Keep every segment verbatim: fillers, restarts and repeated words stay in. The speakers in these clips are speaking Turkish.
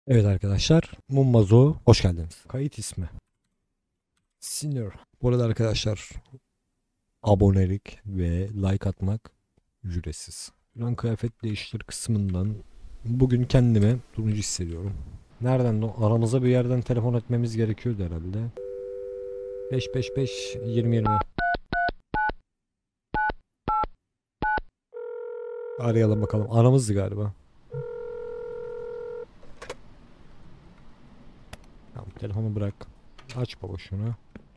Evet arkadaşlar, Mummazo hoş geldiniz. Kayıt ismi Sinner. Bu arada arkadaşlar abonelik ve like atmak ücretsiz. Şu kıyafet değiştir kısmından bugün kendimi turuncu hissediyorum. Nereden de aramıza bir yerden telefon etmemiz gerekiyordu herhalde. beş beş beş yirmi yirmi arayalım bakalım. Aramızdı galiba. Tamam, telefonu bırak. Aç baba şunu.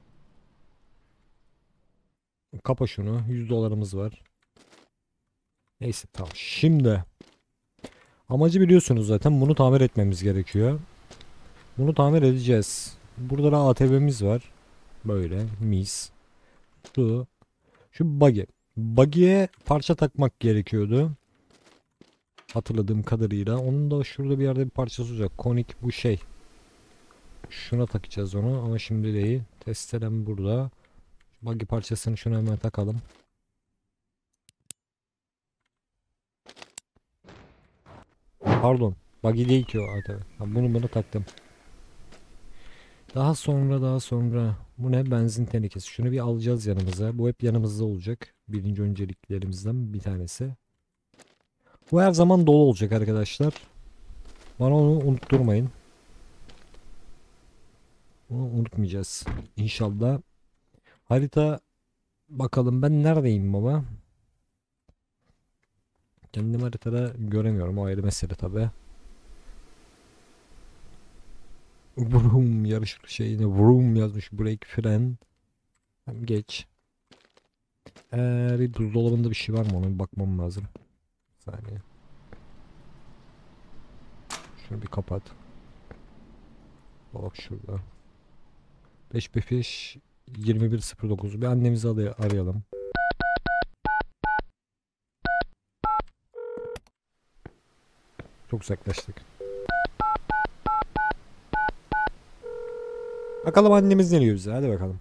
Kapa şunu. yüz dolarımız var. Neyse tamam. Şimdi amacı biliyorsunuz zaten, bunu tamir etmemiz gerekiyor. Bunu tamir edeceğiz. Burada da A T V'miz var. Böyle mis. Şu, şu buggy. Buggy'e parça takmak gerekiyordu. Hatırladığım kadarıyla. Onun da şurada bir yerde bir parçası olacak. Konik bu şey. Şuna takacağız onu ama şimdi değil. Testerem burada. Buggy parçasını şuna hemen takalım. Pardon. Buggy değil ki o A T V. Ha, bunu bunu taktım. Daha sonra daha sonra bu ne? Benzin tenekesi. Şunu bir alacağız yanımıza. Bu hep yanımızda olacak. Birinci önceliklerimizden bir tanesi. Bu her zaman dolu olacak arkadaşlar. Bana onu unutturmayın. Bunu unutmayacağız. İnşallah. Harita, bakalım ben neredeyim baba? Kendimi haritada göremiyorum. O ayrı mesele tabi. Vroom yarış şeyine vroom yazmış. Brake fren. Hem geç. Ee, bir buzdolabında bir şey var mı, ona bir bakmam lazım. Bir saniye. Şunu bir kapat. Bak şurada. beş beş beş yirmi bir sıfır dokuz. Bir annemizi arayalım. Çok uzaklaştık. Bakalım annemiz ne diyor bize. Hadi bakalım.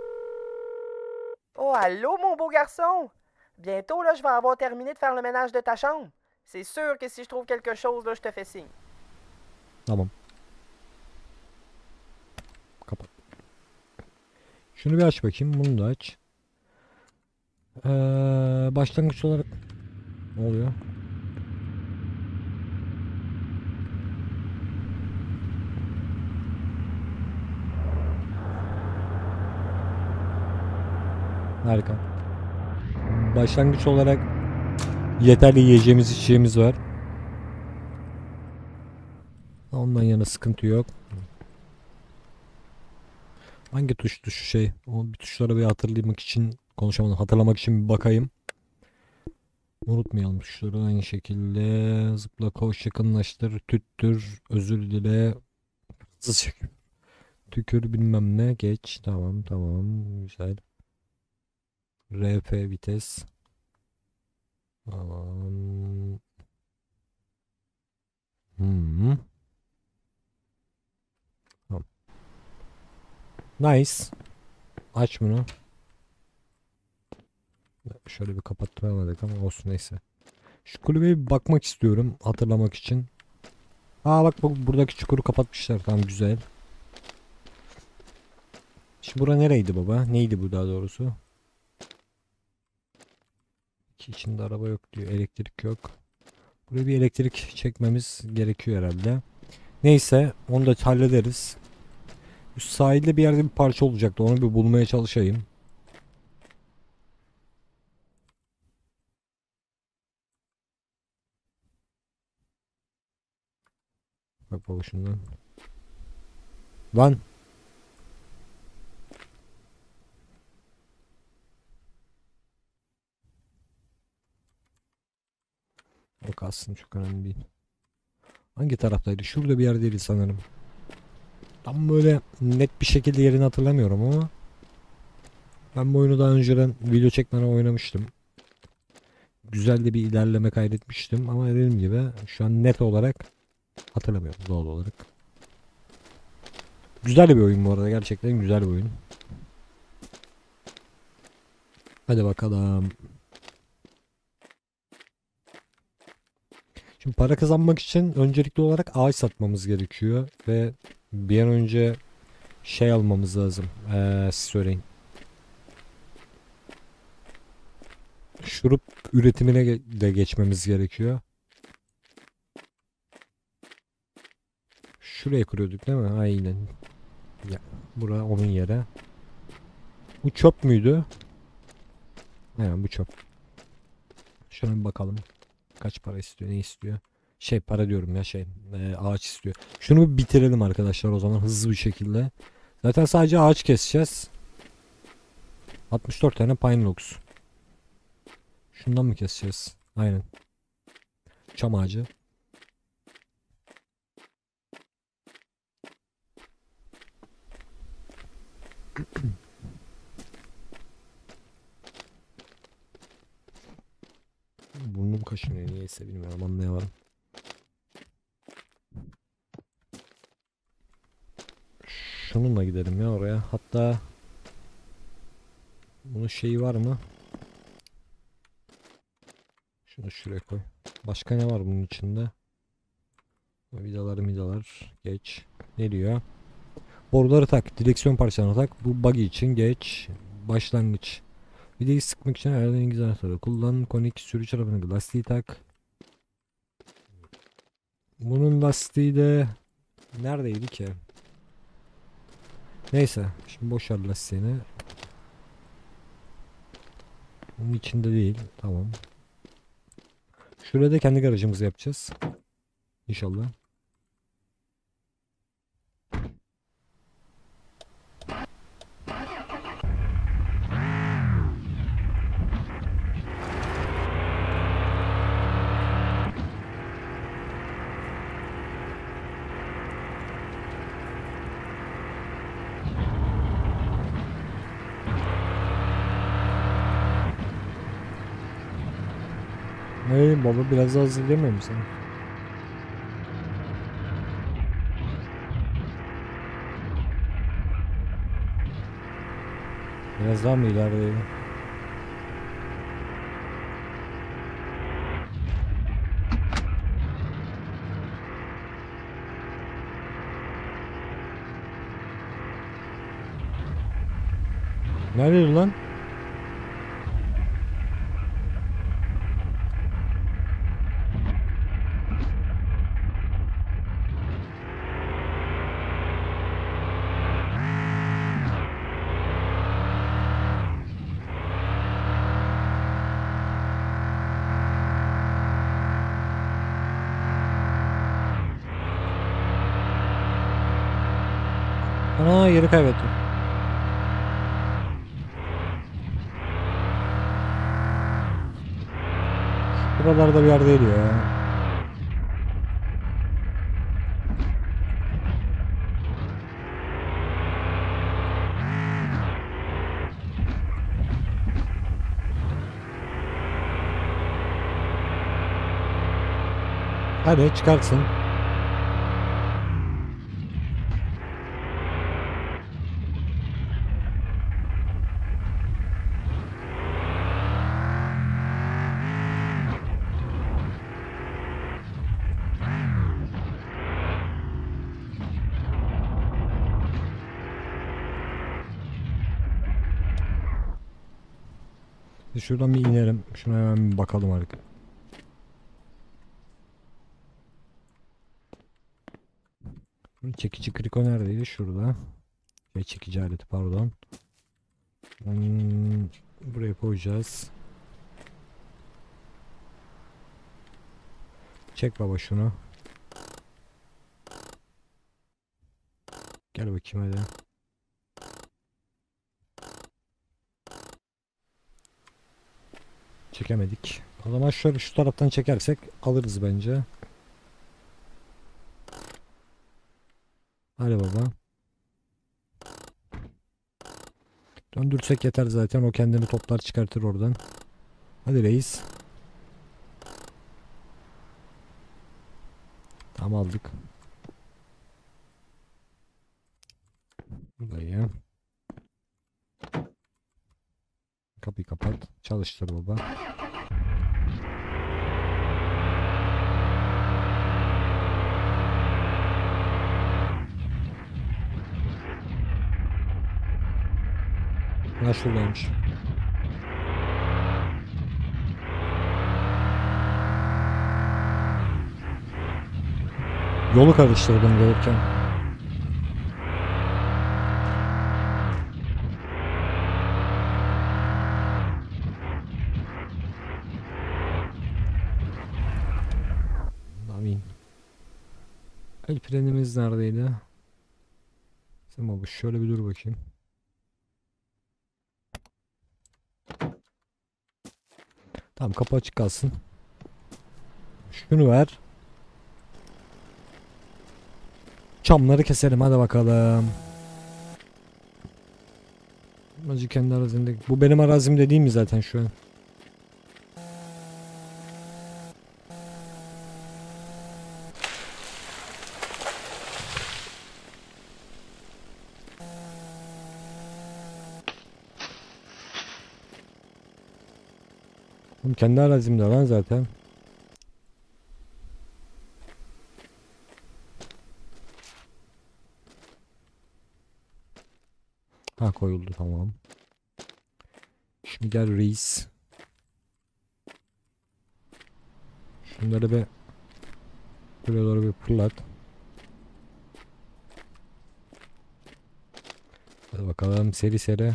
Oh, allô, mon beau garçon! Bientôt, là, je vais avoir terminé de faire le ménage de ta chambre. C'est sûr que si je trouve quelque chose, là, je te fais signe. Tamam. Kapat. Şunu bir aç bakayım. Bunu da aç. Ee, başlangıç olarak ne oluyor? Harika. Başlangıç olarak yeterli yiyeceğimiz içeceğimiz var. Ondan yana sıkıntı yok. Hangi tuş tuş şey? O bir tuşlara bir hatırlamak için konuşamadım. Hatırlamak için bir bakayım. Unutmayalım tuşları aynı şekilde. Zıpla, koş, yakınlaştır, tüttür, özür dile, hızlı çek. Tükür bilmem ne, geç. Tamam tamam, güzel. R F vites. Tamam. Hmm. Tamam. Nice. Aç bunu. Şöyle bir kapatamadık ama olsun, neyse. Şu kulübeye bir bakmak istiyorum hatırlamak için. Aa bak, bak buradaki çukuru kapatmışlar. Tamam, güzel. Şimdi bura nereydi baba? Neydi bu daha doğrusu? Ki içinde araba yok diyor. Elektrik yok. Buraya bir elektrik çekmemiz gerekiyor herhalde. Neyse, onu da hallederiz. Üst sahilde bir yerde bir parça olacaktı. Onu bir bulmaya çalışayım. Bak baba şundan. Lan. Yok, aslında çok önemli değil. Hangi taraftaydı? Şurada bir yerdeydi sanırım. Tam böyle net bir şekilde yerini hatırlamıyorum ama ben bu oyunu daha önceden video çekmeden oynamıştım. Güzel de bir ilerleme kaydetmiştim ama dediğim gibi şu an net olarak hatırlamıyorum doğal olarak. Güzel bir oyun bu arada, gerçekten güzel bir oyun. Hadi bakalım. Şimdi para kazanmak için öncelikli olarak ağaç satmamız gerekiyor ve bir an önce şey almamız lazım. Ee, siz söyleyin. Şurup üretimine ge- de geçmemiz gerekiyor. Şuraya kuruyorduk değil mi? Aynen. Ya, bura onun yeri. Bu çöp müydü? Aynen bu çöp. Şuna bir bakalım. Kaç para istiyor, ne istiyor? Şey para diyorum ya şey e, ağaç istiyor. Şunu bir bitirelim arkadaşlar o zaman hızlı bir şekilde. Zaten sadece ağaç keseceğiz. altmış dört tane pine logs. Şundan mı keseceğiz? Aynen. Çam ağacı. Burnum kaşınıyor niyeyse bilmiyorum anlayamadım. Şununla gidelim ya oraya. Hatta bunun şeyi var mı? Şunu şuraya koy. Başka ne var bunun içinde? Vidalar midalar. Geç. Ne diyor? Boruları tak. Direksiyon parçalarını tak. Bu buggy için geç. Başlangıç. Vidayı sıkmak için ayarlanan İngiliz anahtarı. Kullan. Konik sürücü tarafını lastiği tak. Bunun lastiği de neredeydi ki? Neyse. Şimdi boş ver lastiğini. Bunun içinde değil. Tamam. Şurada kendi garajımızı yapacağız. İnşallah. Hey baba biraz daha hızlı demiyor musun? Biraz daha mı ileride? Nerede lan? Ana yeri kaybettim. Buralarda bir yerdeydi ya. Hadi çıkartsın. Şuradan bir inelim. Şuna hemen bir bakalım artık. Çekici kriko neredeydi? Şurada. Şey çekici aleti pardon. Hmm, buraya koyacağız. Çek baba şunu. Gel bakayım hadi. Çekemedik. O zaman şöyle şu taraftan çekersek alırız bence. Hadi baba. Döndürsek yeter zaten o kendini toplar çıkartır oradan. Hadi reis. Tamam aldık. Burayı. Kapıyı kapat. Çalıştır baba. Ha şuradaymış. Yolu karıştırdım gelirken. Amin. El frenimiz neredeydi? Sen bu şöyle bir dur bakayım. Tamam, kapı açık kalsın. Şunu ver. Çamları keselim hadi bakalım. Acı kendi arazimde. Bu benim arazimde değil mi zaten şu an? Oğlum kendi arazimde lan zaten. Ha, koyuldu, tamam. Şimdi gel reis. Şunları bir buraya doğru bir fırlat. Hadi bakalım seri seri.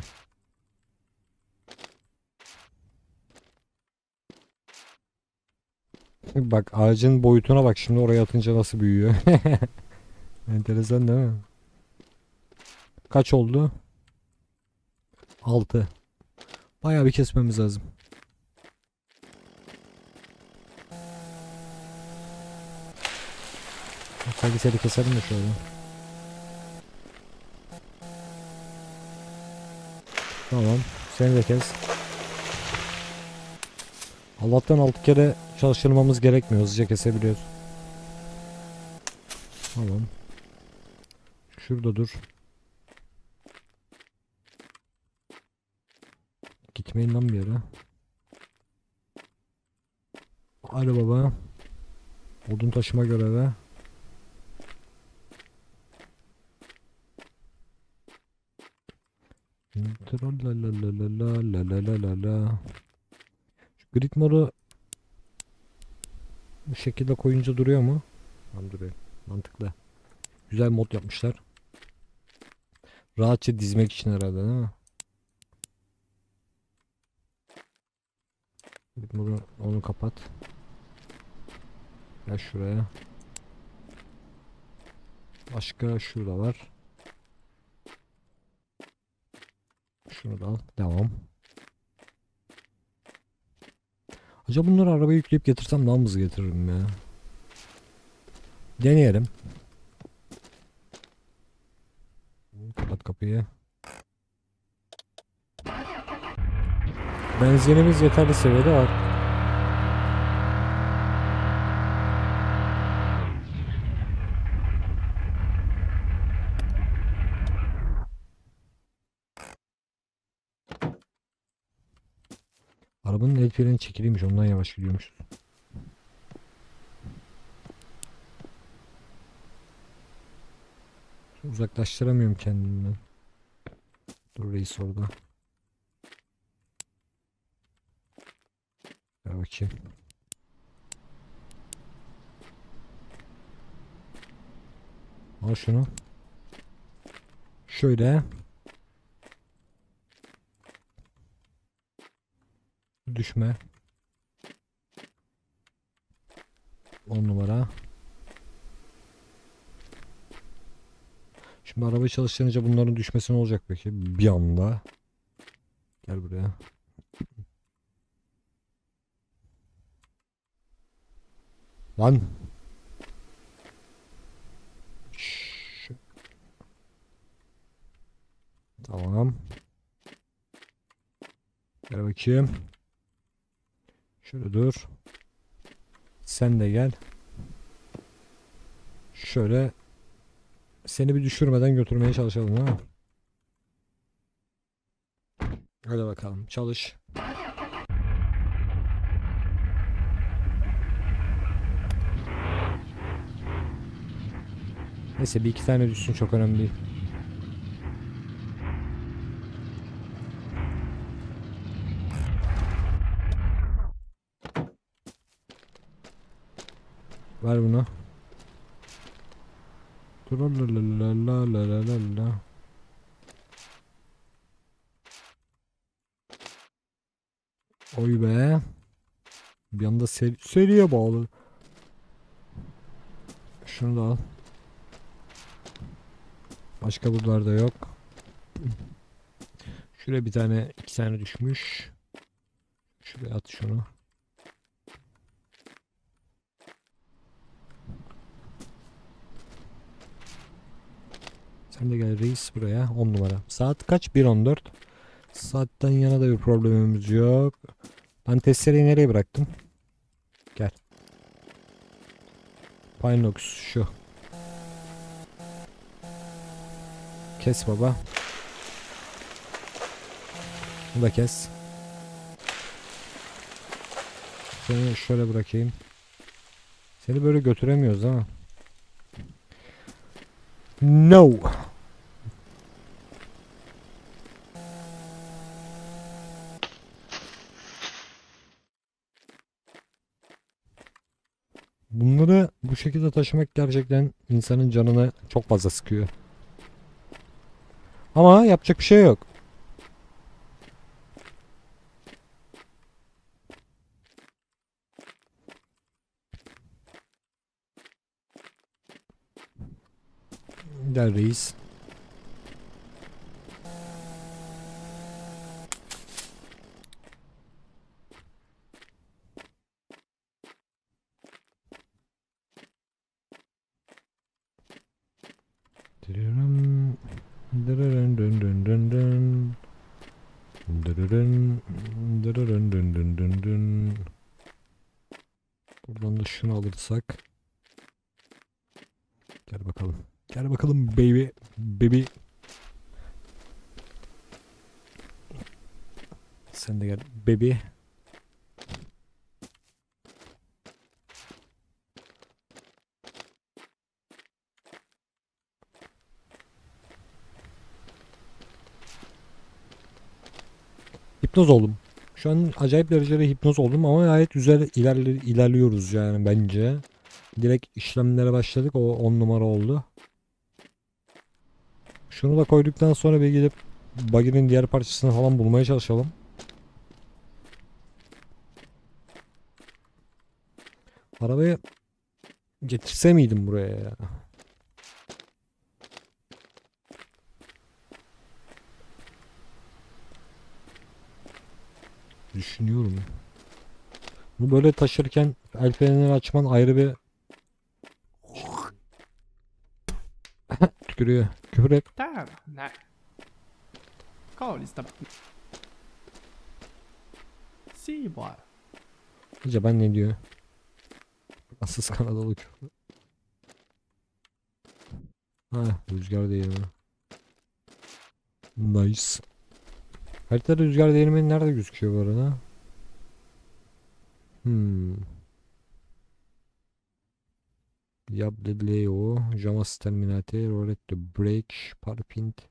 Bak ağacın boyutuna bak, şimdi oraya atınca nasıl büyüyor. Enteresan değil mi? Kaç oldu? altı. Bayağı bir kesmemiz lazım. Seri seri keselim de şöyle. Tamam. Seni de kes. Allah'tan altı kere çalıştırmamız gerekmiyor. Hızlıca kesebiliyoruz. Tamam. Şurada dur. Gitmeyin lan bir yere. Hadi baba. Odun taşıma görevi. Tralalalalalalalalalala. Şu grid modu bu şekilde koyunca duruyor mu? Tamam, duruyor. Mantıklı. Güzel mod yapmışlar. Rahatça dizmek için herhalde, değil mi? Grid modu, onu kapat. Gel şuraya. Başka şurada var. Şunu da al. Devam. Acaba bunları arabaya yükleyip getirsem daha mı hızlı getiririm ya? Deneyelim. Kapat kapıyı. Benzinimiz yeterli seviyede var. Arabanın el freni çekiliymiş, ondan yavaş gidiyormuş. Uzaklaştıramıyorum kendimden. Dur reis orada. Ver bakayım. Al şunu. Şöyle. Düşme. on numara. Şimdi araba çalıştırınca bunların düşmesi ne olacak peki? Bir anda. Gel buraya. Lan. Şş. Tamam. Gel bakayım. Şöyle dur. Sen de gel. Şöyle seni bir düşürmeden götürmeye çalışalım, ha. Hadi bakalım çalış. Neyse, bir iki tane düşsün, çok önemli değil. Ver bunu. Tralalalalalalala. Oy be. Bir anda seri, seriye bağlı. Şunu da al. Başka buralarda yok. Şuraya bir tane, iki tane düşmüş. Şuraya at şunu. Sen de gel reis buraya. on numara. Saat kaç? bir on dört. Saatten yana da bir problemimiz yok. Ben testereyi nereye bıraktım? Gel. Pinox şu. Kes baba. Bunu da kes. Seni şöyle bırakayım. Seni böyle götüremiyoruz ama. No. Bunları bu şekilde taşımak gerçekten insanın canını çok fazla sıkıyor. Ama yapacak bir şey yok. Gel reis. Dırırım. Dırırın dın dın dın dın. Dırırın. Dırırın dın dın dın dın. Buradan da şunu alırsak. Gel bakalım. Gel bakalım baby. Baby. Sen de gel baby. Hipnoz oldum. Şu an acayip derecede hipnoz oldum ama gayet güzel ilerli ilerliyoruz yani bence. Direkt işlemlere başladık. O on numara oldu. Şunu da koyduktan sonra bir gidip buggy'nin diğer parçasını falan bulmaya çalışalım. Arabayı getirse miydim buraya ya? Düşünüyorum. Bunu böyle taşırken el frenini açman ayrı bir tükürüyor. Küfür et. Där? Nej. Karlstad. Se bara. Acaba ne diyor? Asız Kanadalı küfür. Ha, rüzgar değirmeni. Nice. Haritada rüzgar değirmeni nerede gözüküyor bu arada? Hmm. Yable Leo, Jamas Terminate, Rolette Break, Parpint.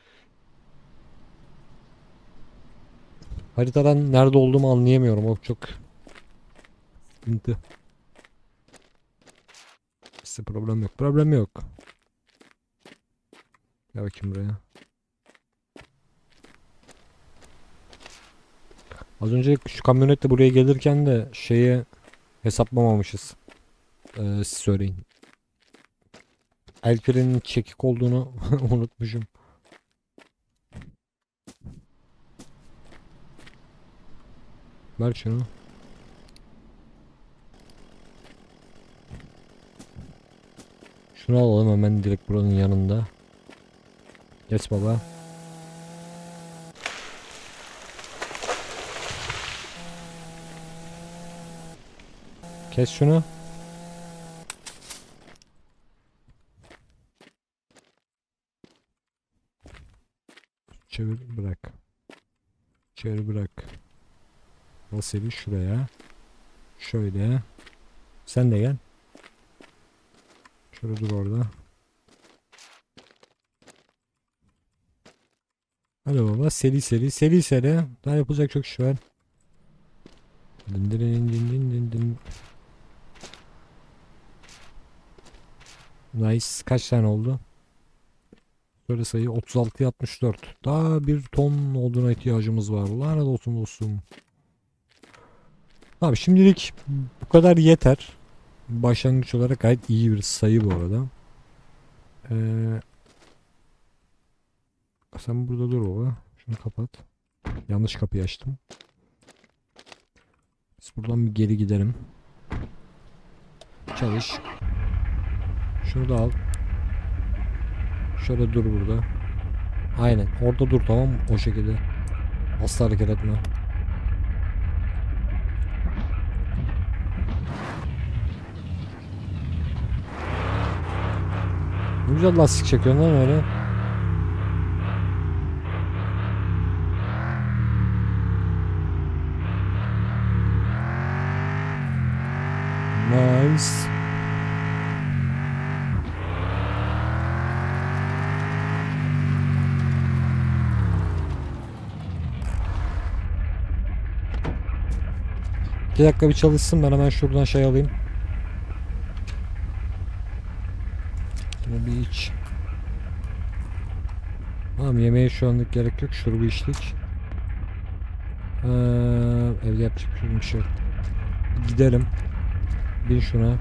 Haritadan nerede olduğumu anlayamıyorum. O çok sıkıntı. İşte problem yok. Problem yok. Gel bakayım buraya. Az önce şu kamyonetle buraya gelirken de şeyi hesaplamamışız. Ee, siz söyleyin. El frenin çekik olduğunu unutmuşum. Ver şunu. Şunu alalım hemen direkt buranın yanında. Geç baba. Kes şunu. Çevir bırak. Çevir bırak. Nasıl şuraya. Şöyle. Sen de gel. Şöyle dur orada. Hadi baba seri seri seri seri. Daha yapılacak çok iş var. Din din din din din din din. Nice. Kaç tane oldu? Böyle sayı otuz altı altmış dört. Daha bir ton olduğuna ihtiyacımız var. Lanet olsun dostum. Abi şimdilik bu kadar yeter. Başlangıç olarak gayet iyi bir sayı bu arada. Ee, sen burada dur baba. Şunu kapat. Yanlış kapıyı açtım. Biz buradan bir geri gidelim. Çalış. Şunu da al. Şöyle dur burada. Aynen. Orada dur, tamam mı? O şekilde. Asla hareket etme. Ne güzel lastik çekiyorsun lan öyle. Nice. İki dakika bir çalışsın, ben hemen şuradan şey alayım. Bunu bir iç. Tamam, yemeğe şu anlık gerek yok. Şurubu içtik. Ee, evde yapacak bir şey yok. Gidelim. Bin şuna.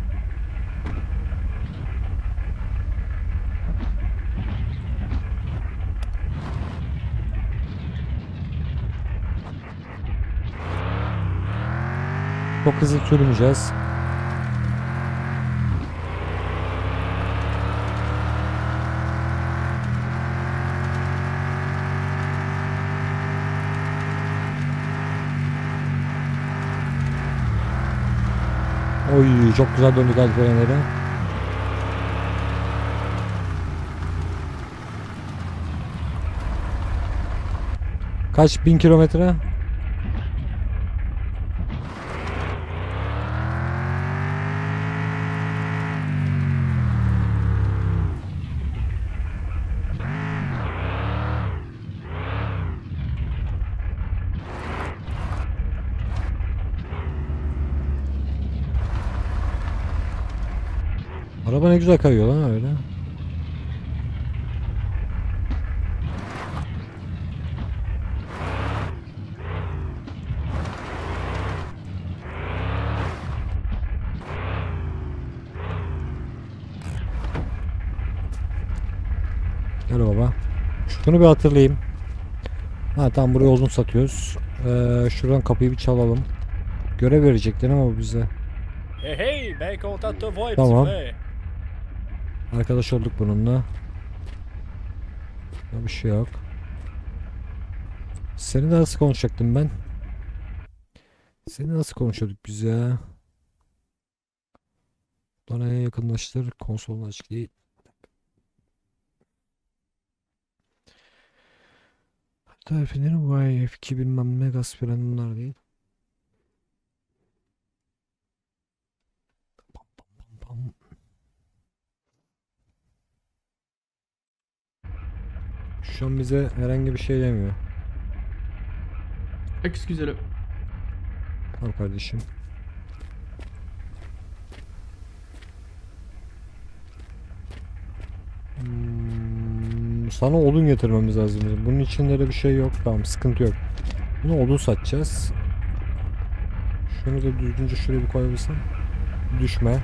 Çok hızlı sürmeyeceğiz. Oy, çok güzel döndük alkolenleri. Kaç bin kilometre? Araba ne güzel kayıyor lan öyle. Gel baba. Şunu bir hatırlayayım. Ha tamam, buraya odun satıyoruz. Ee, şuradan kapıyı bir çalalım. Görev verecekler ama bize. Hey hey, ben content de te voir, Tamam. petit frère. Arkadaş olduk bununla. Ya bir şey yok. Seninle nasıl konuşacaktım ben? Seni nasıl konuşuyorduk biz ya? Bana yakınlaştır. Konsolunu açık değil. Tarifleri vay F iki bilmem ne gaz falan bunlar değil. Pam, pam, pam, pam. Şu an bize herhangi bir şey demiyor. Excusez-le. Al kardeşim. Hmm, sana odun getirmemiz lazım. Bunun içinde de bir şey yok. Tamam, sıkıntı yok. Bunu odun satacağız. Şunu da düzgünce şuraya bir koyabilsem. Düşme.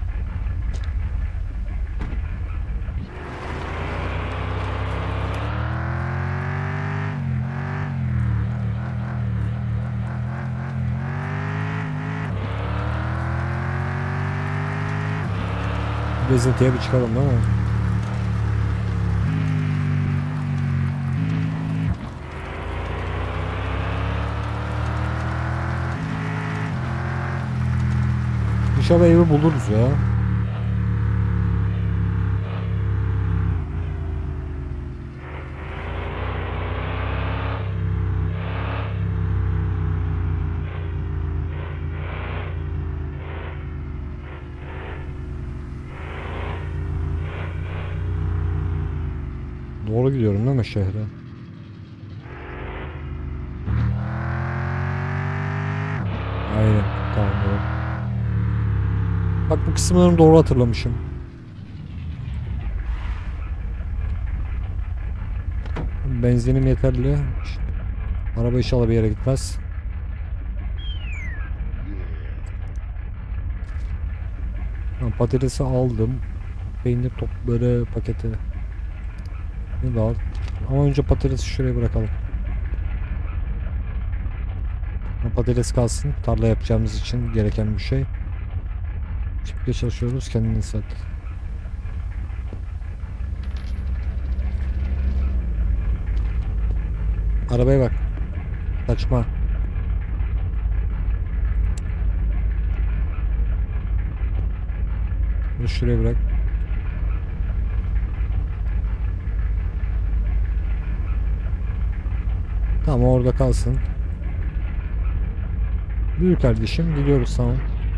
Gezintiye bir çıkalım değil mi? İnşallah evi buluruz ya. Doğru gidiyorum değil mi şehre? Aynen. Tamam, doğru. Bak, bu kısımlarını doğru hatırlamışım. benzinim yeterli. Araba inşallah bir yere gitmez. Tamam, patatesi aldım. Peynir topları paketi. Ne daha? Ama önce patatesi şuraya bırakalım. Patates kalsın. Tarla yapacağımız için gereken bir şey. Çiftlikte çalışıyoruz. Kendini sat. Arabaya bak. Kaçma. Bunu şuraya bırak. Tamam, orada kalsın. Buyur kardeşim, gidiyoruz, tamam.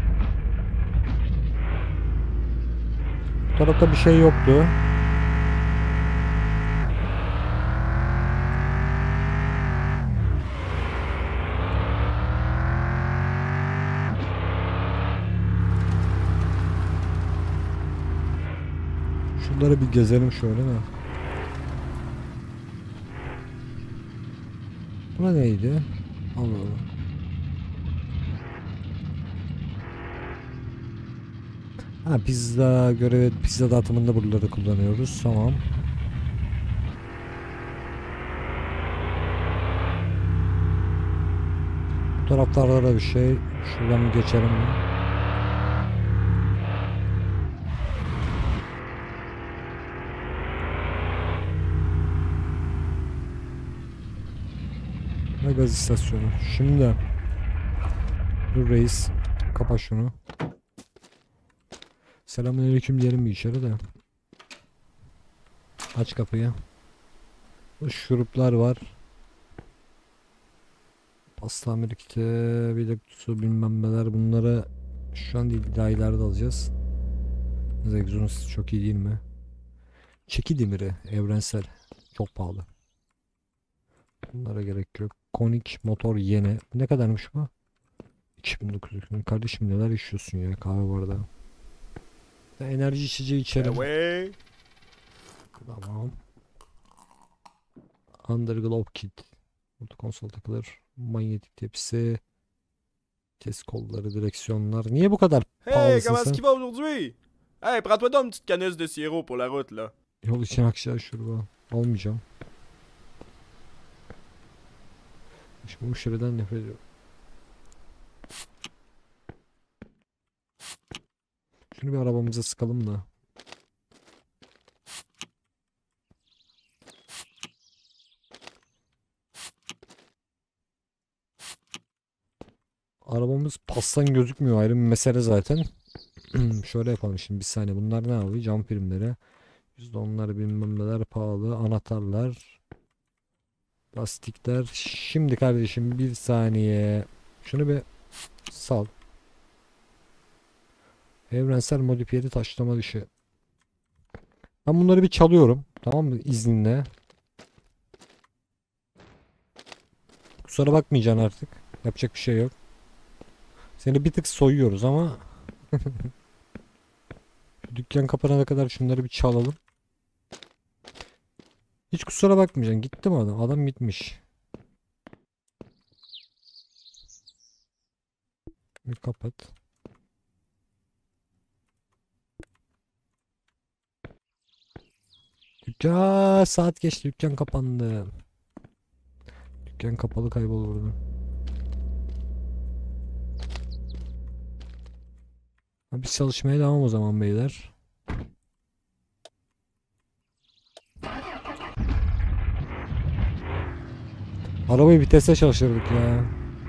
Bu tarafta bir şey yoktu. Şunları bir gezelim şöyle mi? Buna neydi? Allah Allah. Ha, pizza görevi, pizza dağıtımında buraları kullanıyoruz. Tamam. Bu taraflarda da bir şey. Şuradan bir geçelim mi? Ve gaz istasyonu. Şimdi dur reis, kapa şunu. Selamünaleyküm diyelim bir içeri de. Aç kapıyı. Bu şuruplar var. Pasta Amerik'te bilek su bilmem neler, bunları şu an değil daha ileride alacağız. Zegzonus çok iyi değil mi? Çeki demiri evrensel çok pahalı. Bunlara gerek yok. Konik motor yeni. Ne kadarmış bu? iki bin dokuz yüz. Kardeşim neler içiyorsun ya, kahve bu arada. Enerji içeceği içerim. ouais. Tamam. Underglove kit. Burada konsol takılır. Manyetik tepsi. Test kolları, direksiyonlar. Niye bu kadar Hey, pahalısın comment sen? est-ce qu'il va aujourd'hui? Hey, prends-toi donc une petite canisse de sirop pour la route, là. Yol için akşam şurba. Almayacağım. Şimdi bu şuradan nefret ediyorum. Şunu bir arabamıza sıkalım da. Arabamız pastan gözükmüyor, ayrı bir mesele zaten. Şöyle yapalım şimdi, bir saniye, bunlar ne yapıyor? Cam filmleri. yüzde onlar bilmem neler pahalı. Anahtarlar. Lastikler. Şimdi kardeşim bir saniye. Şunu bir sal. Evrensel modifiyeli taşlama dışı. Ben bunları bir çalıyorum. Tamam mı? İzninle. Kusura bakmayacaksın artık. Yapacak bir şey yok. Seni bir tık soyuyoruz ama dükkan kapanana kadar şunları bir çalalım. Hiç kusura bakmayacaksın. Gitti mi adam? Adam gitmiş. Bir kapat. Dükkan, saat geçti. Dükkan kapandı. Dükkan kapalı, kaybol burada. Biz çalışmaya devam o zaman beyler. Arabayı vitese çalıştırdık ya.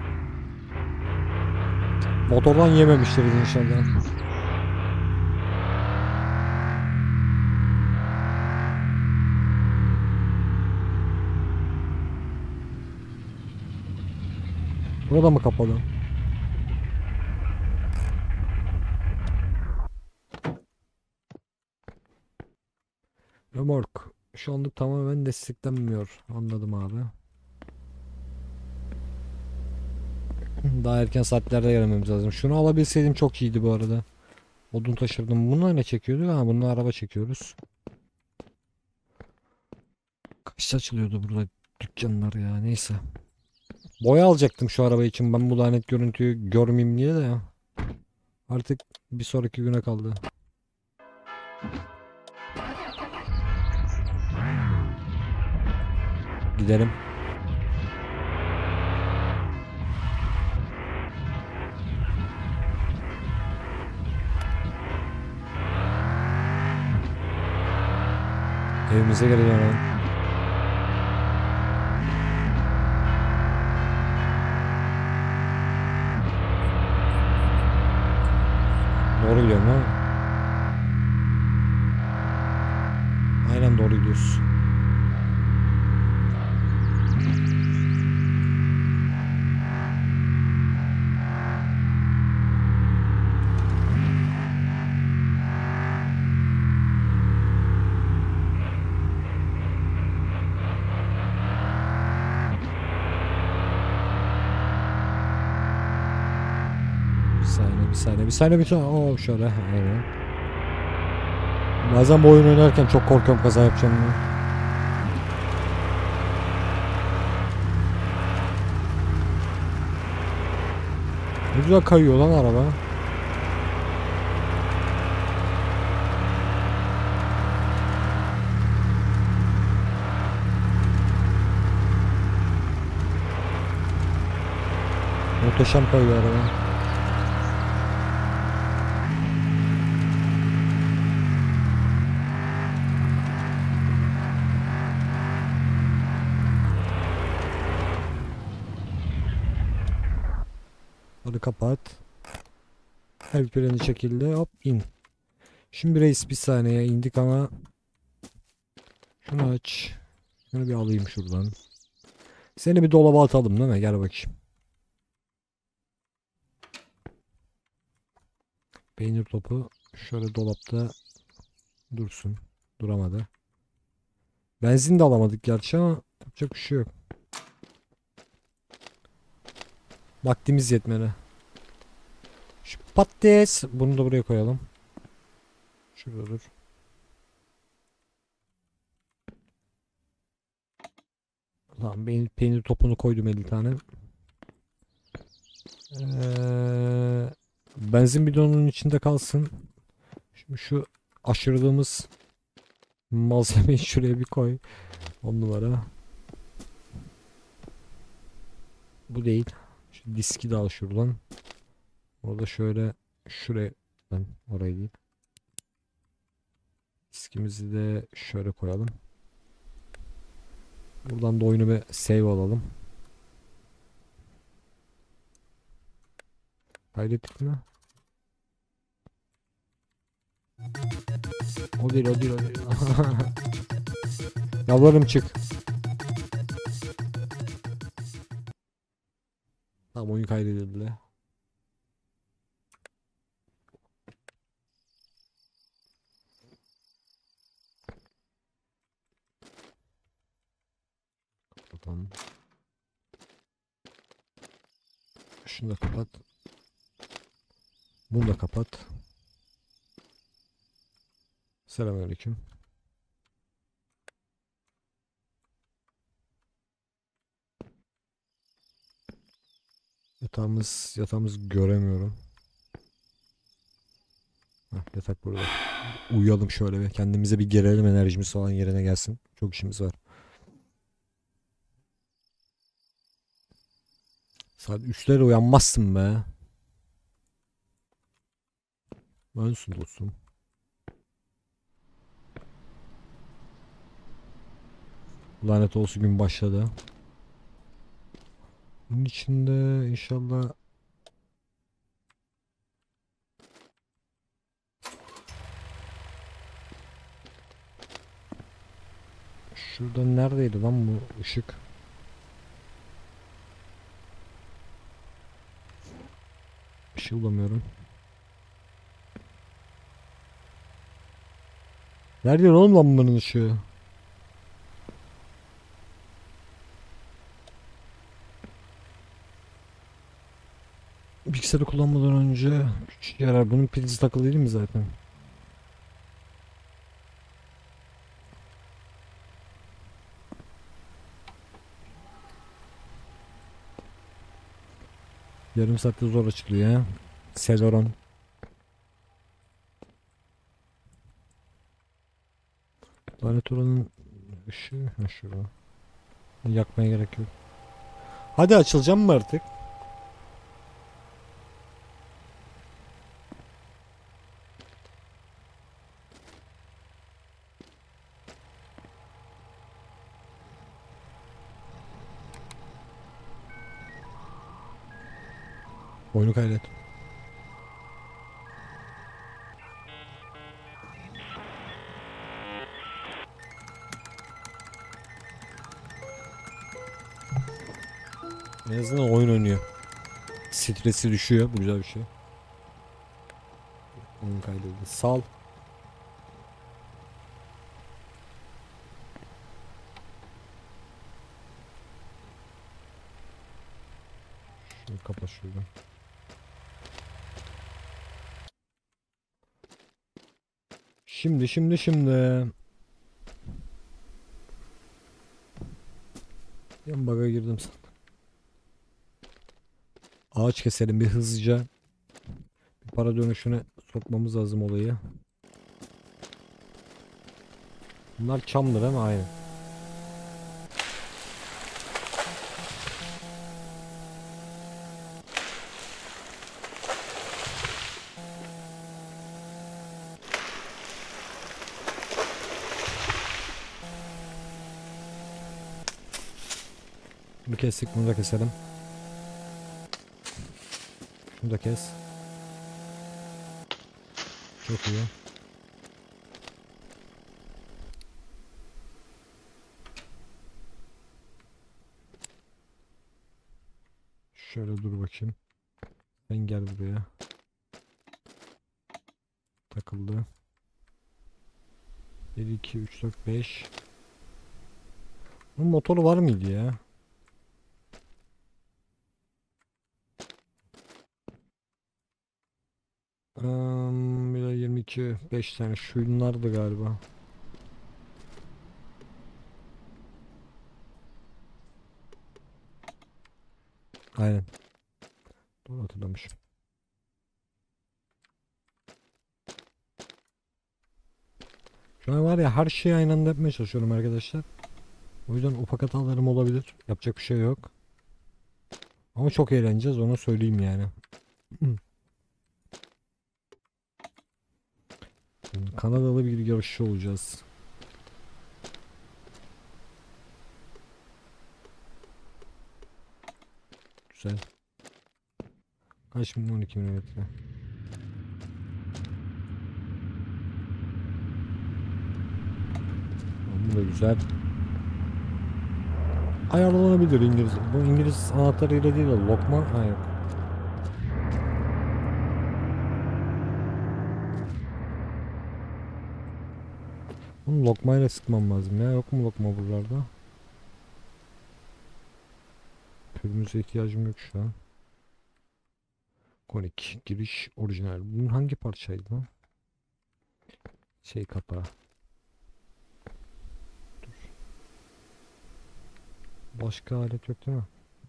Motordan yememiştir inşallah. Burada mı kapalı? Remork şu anlık tamamen desteklenmiyor. Anladım abi. Daha erken saatlerde gelmemiz lazım. Şunu alabilseydim çok iyiydi bu arada. Odun taşırdım. Bununla ne çekiyorduk? Ha, bununla araba çekiyoruz. Kaçta açılıyordu burada dükkanlar ya, neyse. Boya alacaktım şu araba için ben, bu lanet görüntüyü görmeyeyim diye de ya. Artık bir sonraki güne kaldı. Gidelim. Evimize geri dönelim. Doğru gidiyorum değil mi? Aynen doğru gidiyoruz. Bir saniye, bir saniye, bir saniye, bir saniye. Oo, şöyle. Aynen. Bazen bu oyun oynarken çok korkuyorum kaza yapacağım diye. Ne güzel kayıyor lan araba. Muhteşem kayıyor araba. Hadi kapat. El freni çekildi. Hop in. Şimdi reis bir saniye indik ama şunu aç. Şunu bir alayım şuradan. Seni bir dolaba atalım değil mi? Gel bakayım. Peynir topu şöyle dolapta dursun. Duramadı. Benzin de alamadık gerçi ama yapacak bir şey yok. Vaktimiz yetmedi. Şu patates. Bunu da buraya koyalım. Şurada dur. Tamam, peynir, peynir topunu koydum elli tane. Ee, benzin bidonunun içinde kalsın. Şimdi şu aşırdığımız malzemeyi şuraya bir koy. On numara. Bu değil. Şu diski de al şuradan. Orada şöyle şuraya, ben orayı değil. Diskimizi de şöyle koyalım. Buradan da oyunu bir save alalım. Kaydettik mi? O değil, o değil, o değil. Yalvarırım çık. Tamam, oyun kaydedildi. Tamam. Şunu da kapat. Bunu da kapat. Selamünaleyküm. Yatağımız, yatağımız göremiyorum. Heh, yatak burada. Uyuyalım şöyle bir. Kendimize bir gelelim, enerjimiz falan yerine gelsin. Çok işimiz var. Saat üçlere uyanmazsın be. Önsün dostum. Lanet olsun, gün başladı. Bunun içinde inşallah şurada neredeydi lan bu ışık? Bir şey bulamıyorum. Nerede oğlum lan bunun ışığı? Bilgisayarı kullanmadan önce küçük yarar. Bunun prizi takılı değil mi zaten? Yarım saatte zor açılıyor ya. Celeron. Lanet oranın ışığı. Ha şurada. Yakmaya gerek yok. Hadi açılacağım mı artık? Oyunu kaydet. En azından oyun oynuyor. Stresi düşüyor. Bu güzel bir şey. Oyun kaydedildi. Sal. Şunu kapa şuradan. Şimdi şimdi şimdi. Yan baga girdim sana. Ağaç keselim bir hızlıca. Bir para dönüşüne sokmamız lazım olayı. Bunlar çamdır değil mi? Aynen. Bunu kestik, bunu da keselim. Şunu da kes. Çok iyi. Şöyle dur bakayım. Sen gel buraya. Takıldı. bir, iki, üç, dört, beş. Bunun motoru var mıydı ya? Um, bir de yirmi iki, beş tane şunlardı galiba. Aynen. Doğru hatırlamışım. Şu an var ya her şeyi aynı anda yapmaya çalışıyorum arkadaşlar. O yüzden ufak hatalarım olabilir. Yapacak bir şey yok. Ama çok eğleneceğiz, onu söyleyeyim yani. Kanadalı bir yarışçı olacağız. Güzel. Kaç milyon? on iki milimetre. Bu da güzel. Ayarlanabilir İngiliz. Bu İngiliz anahtarıyla değil de lokma. Ha yok. Bunu lokmayla sıkmam lazım ya. Yok mu lokma buralarda? Pürümüze ihtiyacım yok şu an. Konik. Giriş orijinal. Bunun hangi parçaydı lan? Şey kapağı. Dur. Başka alet yok değil mi?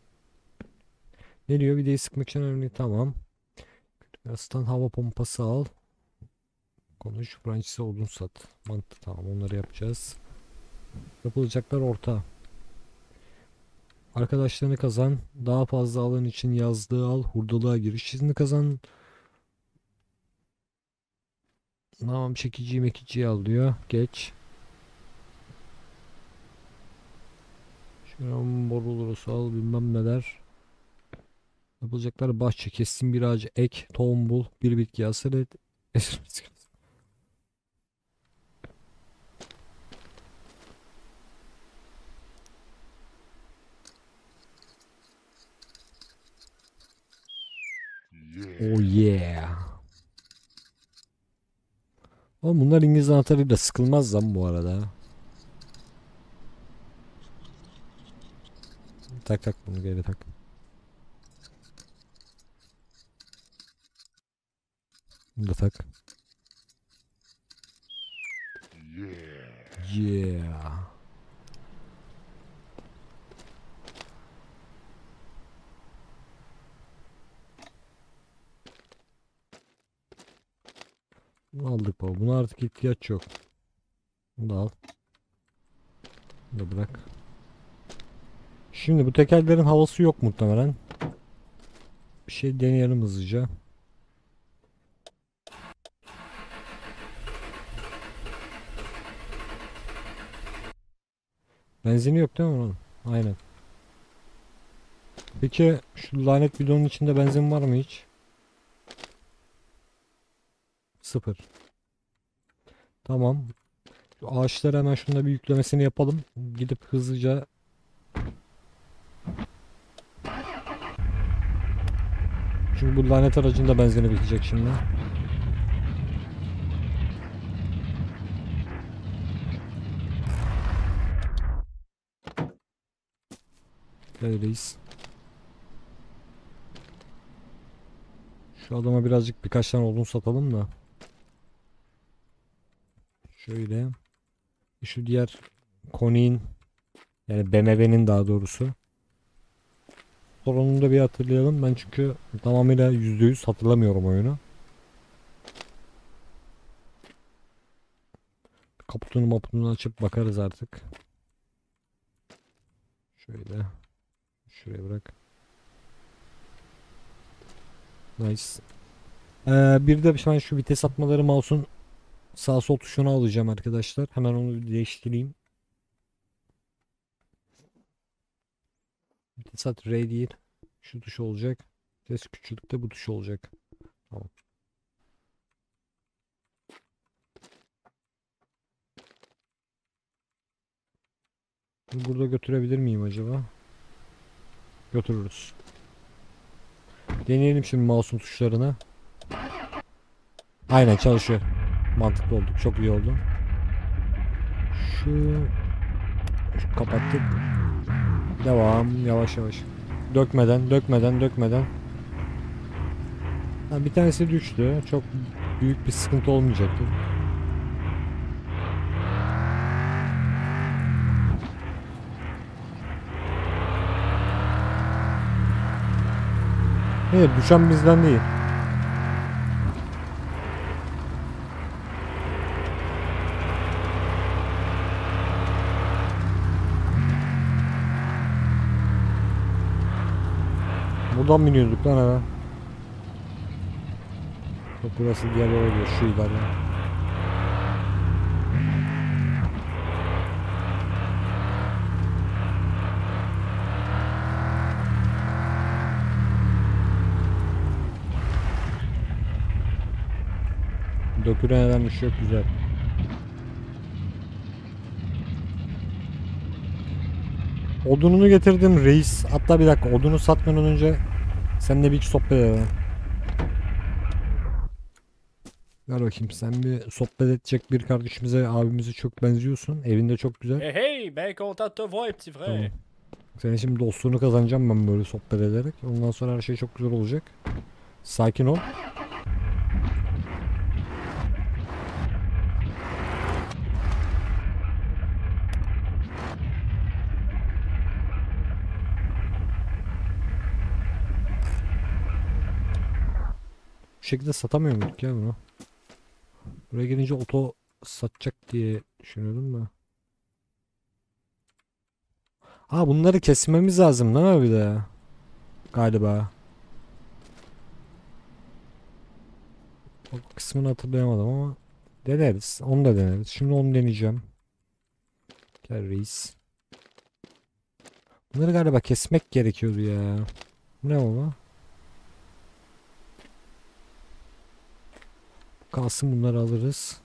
Ne diyor? Videoyu sıkmak için önemli. Tamam. Aslan hava pompası al. Konuş. Branch'se odun sat. Mantı tamam, onları yapacağız. Yapılacaklar orta. Arkadaşlarını kazan. Daha fazla alan için yazdığı al. Hurdalığa giriş izni kazan. Tamam, çekiciyi mekiciyi al diyor. Geç. Şuran borulursa al bilmem neler. Yapılacaklar bahçe. Kessin bir ağacı ek. Tohum bul. Bir bitki hasıl et. Oh yeah. Oğlum bunlar İngiliz anahtarıyla sıkılmaz lan bu arada. Tak tak bunu geri tak. Bunu da tak. Yeah. Bunu aldık baba. Buna artık ihtiyaç yok. Bunu da al. Bunu da bırak. Şimdi bu tekerlerin havası yok muhtemelen. Bir şey deneyelim hızlıca. Benzini yok değil mi onun? Aynen. Peki şu lanet bidonun içinde benzin var mı hiç? Sıfır. Tamam. Şu ağaçlara hemen şunda bir yüklemesini yapalım. Gidip hızlıca çünkü bu lanet aracın da benzini bitecek şimdi. Öyleyiz. Şu adama birazcık birkaç tane odun satalım da. Şöyle. Şu diğer Koni'nin yani B M W'nin daha doğrusu. Sorununu da bir hatırlayalım. Ben çünkü tamamıyla yüzde yüz hatırlamıyorum oyunu. Kaputunu maputunu açıp bakarız artık. Şöyle. Şuraya bırak. Nice. Ee, bir de ben şu vites atmaları mouse'un sağ sol tuşuna alacağım arkadaşlar. Hemen onu bir değiştireyim. Vites at R değil. Şu tuş olacak. Vites küçülükte bu tuş olacak. Tamam. Bunu burada götürebilir miyim acaba? Götürürüz. Deneyelim şimdi mouse'un tuşlarını. Aynen çalışıyor. Mantıklı oldu. Çok iyi oldu. Şu, şu kapattık. Devam. Yavaş yavaş. Dökmeden, dökmeden, dökmeden. Ha, bir tanesi düştü. Çok büyük bir sıkıntı olmayacaktı. Hayır, düşen bizden değil. Buradan biniyorduk lan eve. Bak burası diğer yol oluyor. Şu ileride. Dökülen neden bir şey yok, güzel. Odununu getirdim reis. Hatta bir dakika, odunu satmadan önce seninle bir iki sohbet edelim. Ver bakayım, sen bir sohbet edecek bir kardeşimize, abimize çok benziyorsun. Evinde çok güzel. Hey hey, ben content de te voir, petit frère. Tamam. Senin şimdi dostluğunu kazanacağım ben böyle sohbet ederek. Ondan sonra her şey çok güzel olacak. Sakin ol. Bu şekilde satamıyor muyduk ya bunu? Buraya gelince oto satacak diye düşünüyordum da. Ha, bunları kesmemiz lazım değil mi bir de? Galiba. O kısmını hatırlayamadım ama deneriz. Onu da deneriz. Şimdi onu deneyeceğim. Gel reis. Bunları galiba kesmek gerekiyordu ya. Bu ne baba? Kalsın, bunları alırız.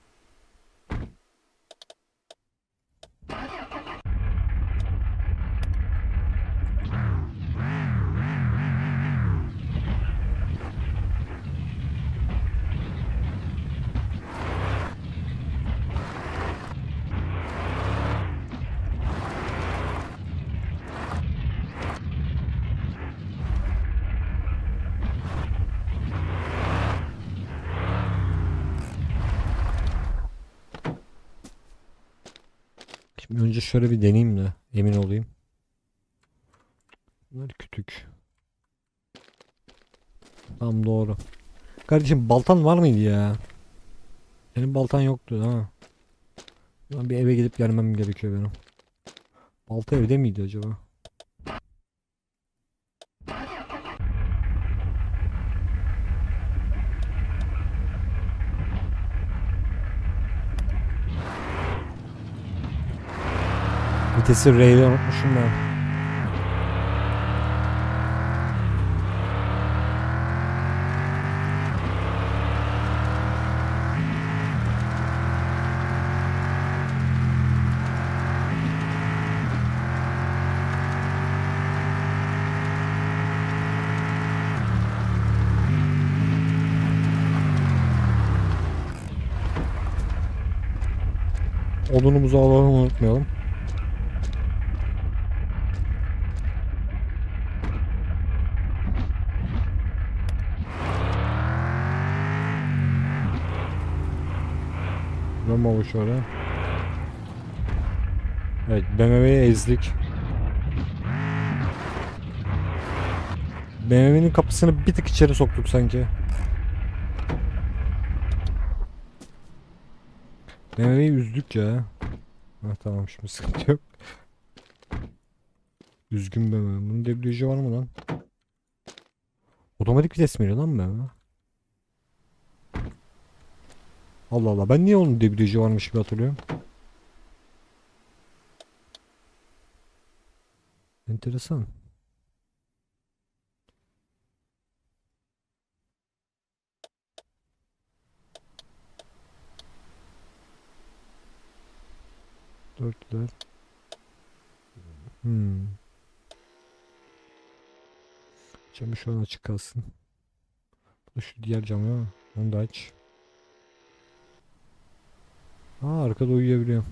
Şimdi önce şöyle bir deneyeyim de emin olayım. Bunlar kütük. Tam doğru. Kardeşim baltan var mıydı ya? Senin baltan yoktu ha. Ben bir eve gidip gelmem gerekiyor benim. Balta evde miydi acaba? Vitesi R'de unutmuşum ben. Odunumuzu alalım, unutmayalım. Dön baba şöyle. Evet, B M W'yi ezdik. B M W'nin kapısını bir tık içeri soktuk sanki. B M W'yi üzdük ya. Ha, tamam, şimdi sıkıntı yok. Üzgün B M W. Bunun debriyajı var mı lan? Otomatik vites mi lan B M W? Allah Allah, ben niye onun debriyajı varmış gibi hatırlıyorum. Enteresan. Dörtler. Hmm. Camı şu an açık kalsın. Bu da şu diğer cam ya. Onu da aç. Aa, arkada uyuyabiliyorum.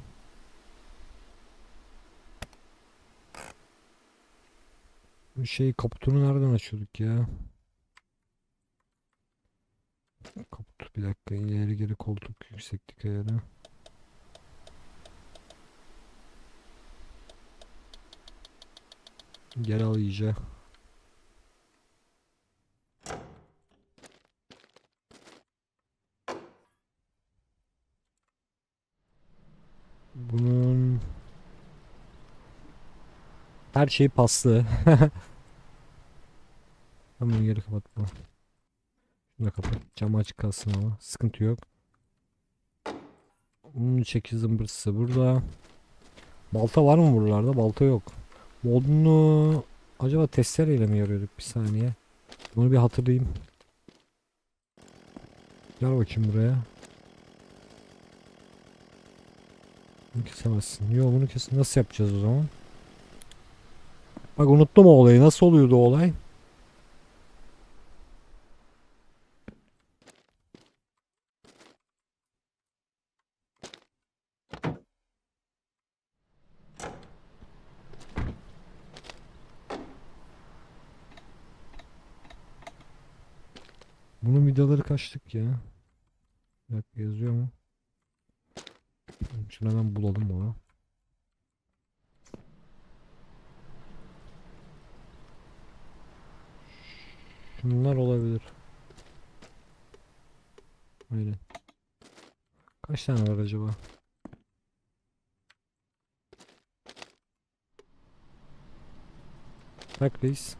Bu şey, kaputunu nereden açıyorduk ya? Kaput, bir dakika, ileri geri koltuk yükseklik ayarı. Gel al iyice. Bunun her şeyi paslı. Ben bunu geri kapatma. Şunu da kapat. Camı açık kalsın ama. Sıkıntı yok. Bunun çekiz zımbırtısı burada. Balta var mı buralarda? Balta yok. Modunu acaba testereyle mi yarıyorduk? Bir saniye. Bunu bir hatırlayayım. Gel bakayım buraya. Bunu kesemezsin. Yok, bunu kes. Nasıl yapacağız o zaman? Bak, unuttum o olayı. Nasıl oluyordu o olay? Bunun vidaları kaçtık ya. Bir dakika, yazıyor mu? Şunu hemen bulalım onu. Bunlar olabilir. Aynen. Kaç tane var acaba? Bak reis.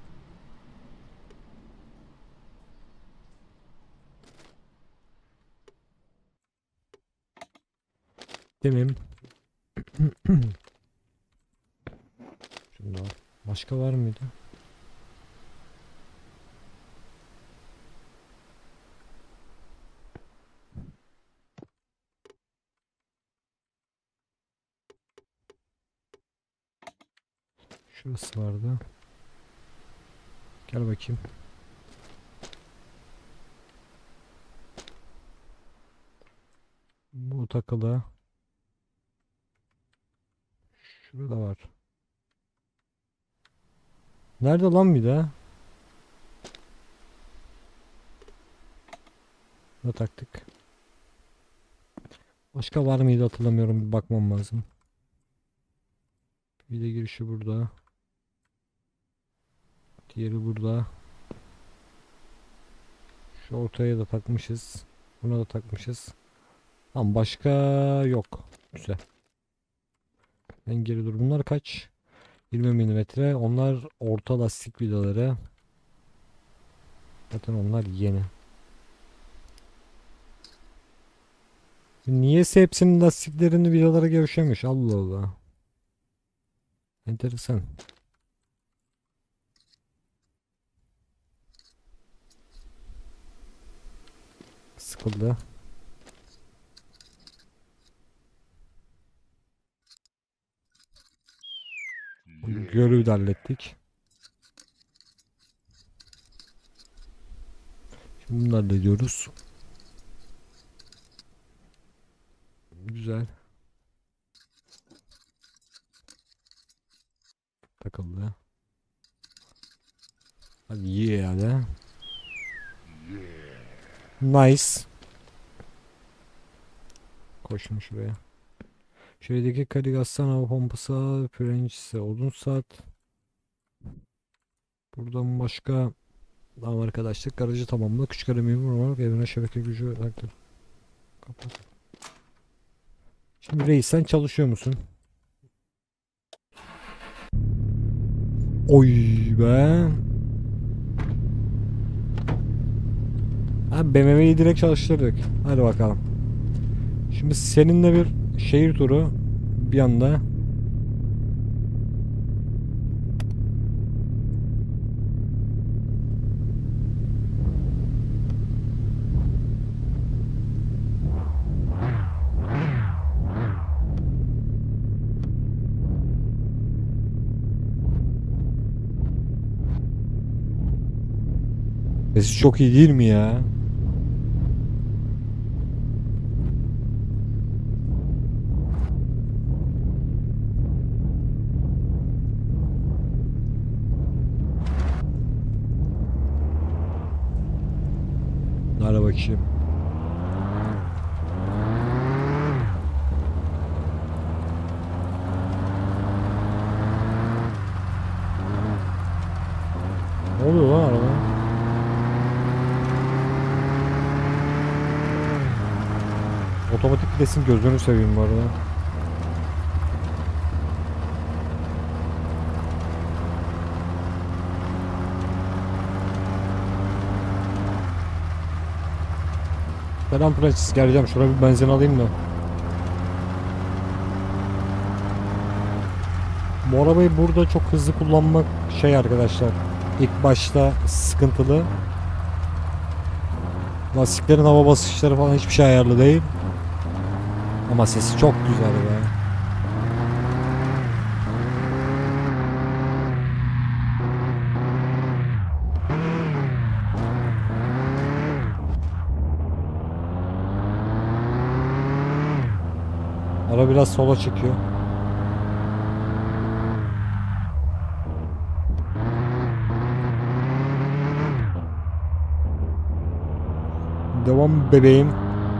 Demeyeyim. Şunu da al. Başka var mıydı? Şurası vardı. Gel bakayım. Bu takılı. Şurada var. Nerede lan bir daha? Bunu taktık. Başka var mıydı hatırlamıyorum. Bir bakmam lazım. Bir de girişi burada. Diğeri burada. Şu ortaya da takmışız. Buna da takmışız. Tamam, başka yok. Güzel. En geri dur. Bunlar kaç? yirmi milimetre. Onlar orta lastik vidaları. Zaten onlar yeni. Niyeyse hepsinin lastiklerini vidalara gevşemiş. Allah Allah. Enteresan. Sıkıldı. Görevi de hallettik. Şimdi bunu da hallediyoruz. Güzel. Takıldı. Hadi ye hadi. Nice. Koşun şuraya. Şuradaki kaligasyon hava pompası, frencisi, odun saat. Buradan başka. Tamam arkadaşlar, garajı tamamla. Küçük ara memur var. Evine şebeke gücü taktır. Kapat. Şimdi reis, sen çalışıyor musun? Oy be. Ha, B M W'yi direkt çalıştırdık. Hadi bakalım. Şimdi seninle bir şehir turu bir anda. Sesi çok iyi değil mi ya? Hadi bakayım. Ne oluyor lan araba? Otomatik vitesin gözünü seveyim bu arada. Selam Francis, geleceğim. Şuraya bir benzin alayım da. Bu arabayı burada çok hızlı kullanmak şey arkadaşlar. İlk başta sıkıntılı. Lastiklerin hava basışları falan hiçbir şey ayarlı değil. Ama sesi çok güzel be. Ara biraz sola çıkıyor. Devam bebeğim.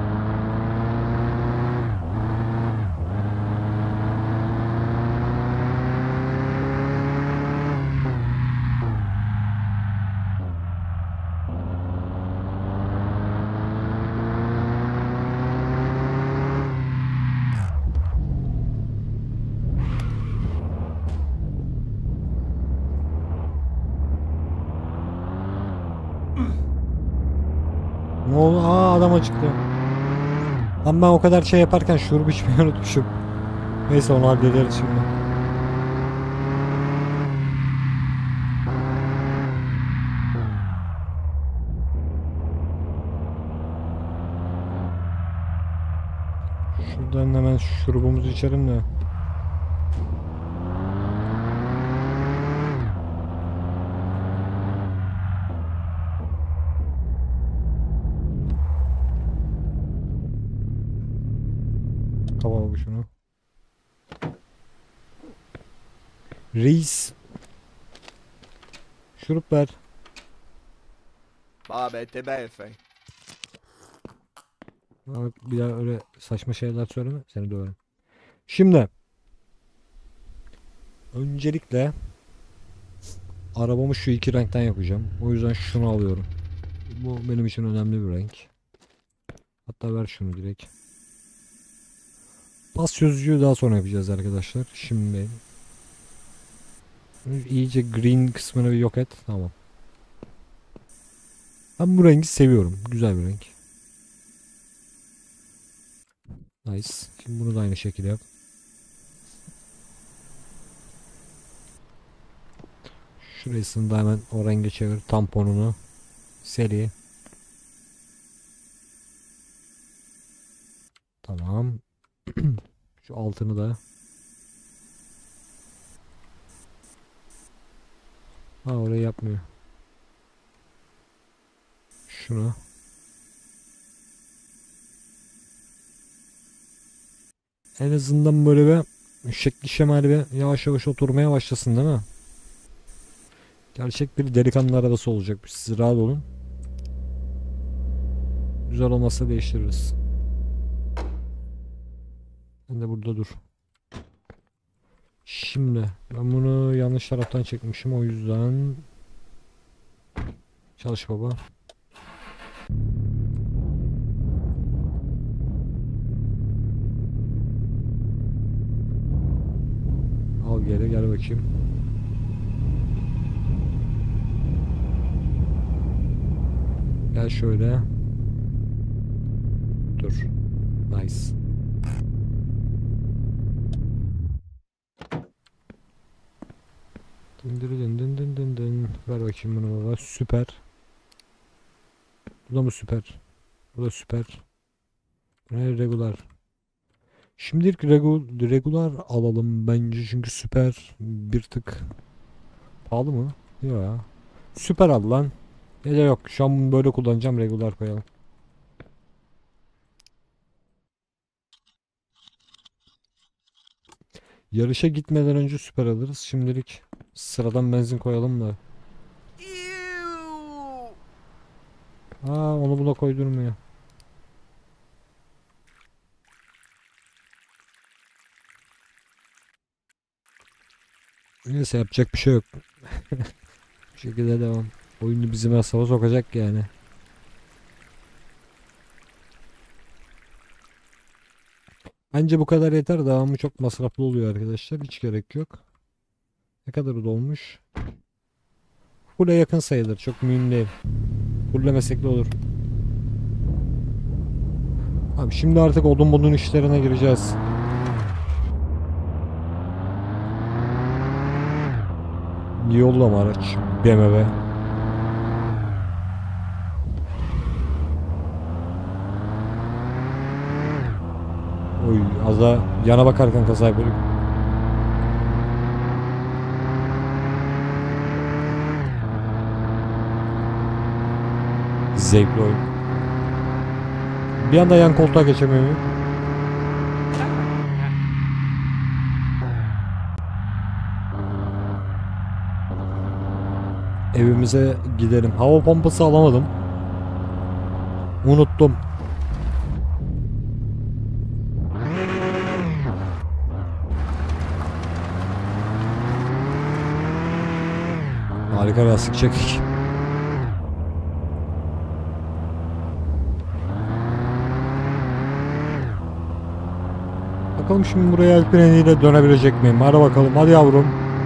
Ne oldu? Aa, adam çıktı. Ama ben o kadar şey yaparken şurup içmeyi unutmuşum. Neyse, onu hallederiz şimdi. Şuradan hemen şurubumuzu içelim de. Kapalı şunu. Reis. Şurup ver. Ah ben t'es bien fin. Bak, bir daha öyle saçma şeyler söyleme, seni döverim. Şimdi öncelikle arabamı şu iki renkten yapacağım. O yüzden şunu alıyorum. Bu benim için önemli bir renk. Hatta ver şunu direkt. Bas sözcüğü daha sonra yapacağız arkadaşlar. Şimdi iyice green kısmını bir yok et. Tamam. Ben bu rengi seviyorum. Güzel bir renk. Nice. Şimdi bunu da aynı şekilde yap. Şurasını da hemen o renge çevir. Tamponunu. Seri. Tamam. Şu altını da. Ha, orayı yapmıyor. Şunu. En azından böyle bir şekli şemali bir yavaş yavaş oturmaya başlasın değil mi? Gerçek bir delikanlı arabası olacak. Siz rahat olun. Güzel olmazsa değiştiririz. Sen de burada dur. Şimdi ben bunu yanlış taraftan çekmişim, o yüzden çalış baba. Al geri, gel bakayım. Gel şöyle. Dur. Nice. Dın dın dın dın dın dın dın. Ver bakayım bunu baba. Süper. Bu da mı süper? Bu da süper. Bu ne regular? Şimdilik regu regular alalım bence, çünkü süper bir tık pahalı mı? Yok ya. Süper al lan. Ya da yok. Şu an bunu böyle kullanacağım. Regular koyalım. Yarışa gitmeden önce süper alırız. Şimdilik sıradan benzin koyalım da. Aa, onu buna koydurmuyor. Neyse, yapacak bir şey yok. Bu şekilde devam. Oyunu bizim hesaba sokacak yani. Bence bu kadar yeter. Devamı çok masraflı oluyor arkadaşlar. Hiç gerek yok. Ne kadar dolmuş? Full'e yakın sayılır. Çok mühim değil. Full'lemesek de olur. Abi şimdi artık odun bodun işlerine gireceğiz. Yollama araç. B M W. Oy, az daha yana bakarken kaza yapıyorduk. Zevkli oyun. Bir anda yan koltuğa geçemiyor muyum? Evimize gidelim. Hava pompası alamadım. Unuttum. Harika lastik çekik. Bakalım şimdi buraya el freniyle dönebilecek miyim? Hadi bakalım, hadi yavrum.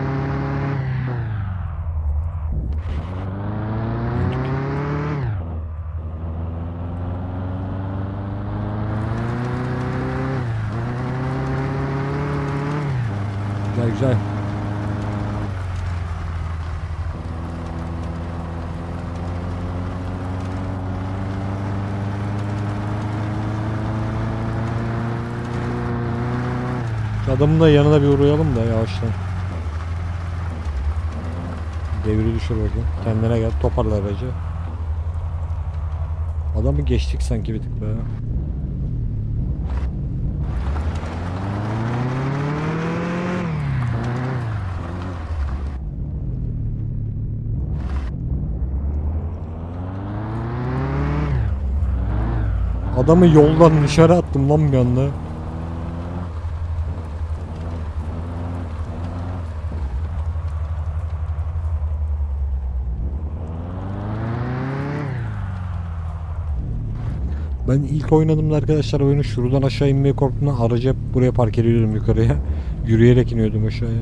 Güzel güzel. Şu adamın da yanına bir uğrayalım da yavaştan. Devri düşür bakayım. Kendine gel, toparla aracı. Adamı geçtik sanki bir tık be. Adamı yoldan dışarı attım lan bir anda. Ben ilk oynadığımda arkadaşlar oyunu şuradan aşağı inmeye korktuğumda aracı hep buraya park ediyordum yukarıya. Yürüyerek iniyordum aşağıya.